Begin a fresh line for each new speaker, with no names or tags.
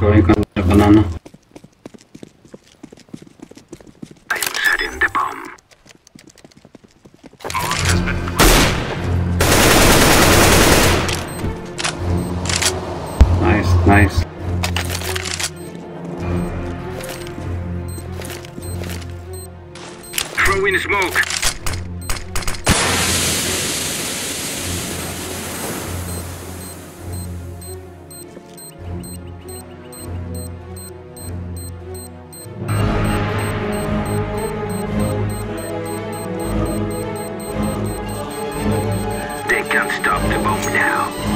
going on the banana.
I'm setting the bomb.
Nice, nice.
Throwing smoke. They can't stop the bomb now.